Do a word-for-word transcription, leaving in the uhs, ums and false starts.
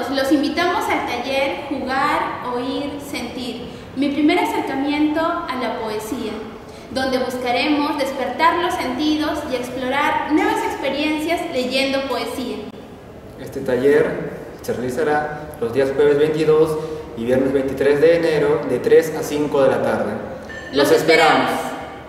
Los, los invitamos al taller Jugar, Oír, Sentir, mi primer acercamiento a la poesía, donde buscaremos despertar los sentidos y explorar nuevas experiencias leyendo poesía. Este taller se realizará los días jueves veintidós y viernes veintitrés de enero de tres a cinco de la tarde. ¡Los esperamos!